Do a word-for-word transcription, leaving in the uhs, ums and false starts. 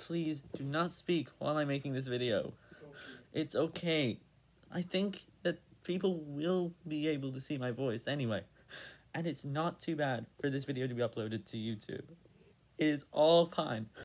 please do not speak while I'm making this video. It's okay. I think that people will be able to see my voice anyway. And it's not too bad for this video to be uploaded to YouTube. It is all fine.